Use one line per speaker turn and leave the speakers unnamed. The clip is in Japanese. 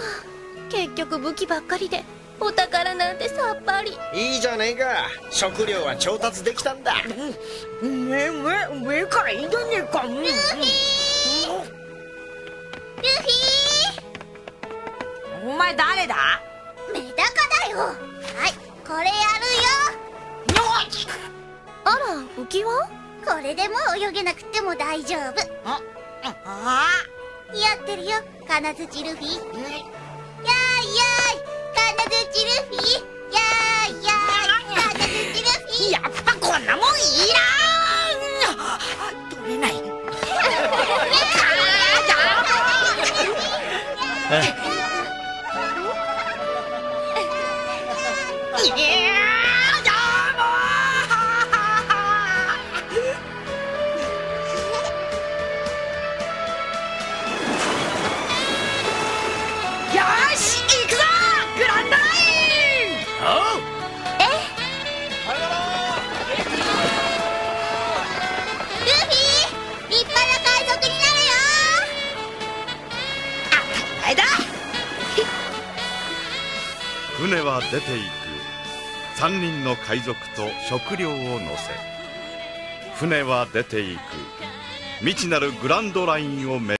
結局武器ばっかりでお宝なんてさっぱり。
いいじゃねえか、食料は調達できたんだ。
上からいいじゃねえか。ルフィお前誰だ？
メダカだよ。はい、これやるよ。
あら、浮き輪？
これでもう泳げなくても大丈夫。似合ってるよ、金槌ルフィ。やーいやーい、金槌ルフィ。やーいやーい、金槌ルフィ。
やっぱこんなもんいらん。取れない。
船は出ていく。3人の海賊と食料を乗せ、船は出ていく。未知なるグランドラインを目指す。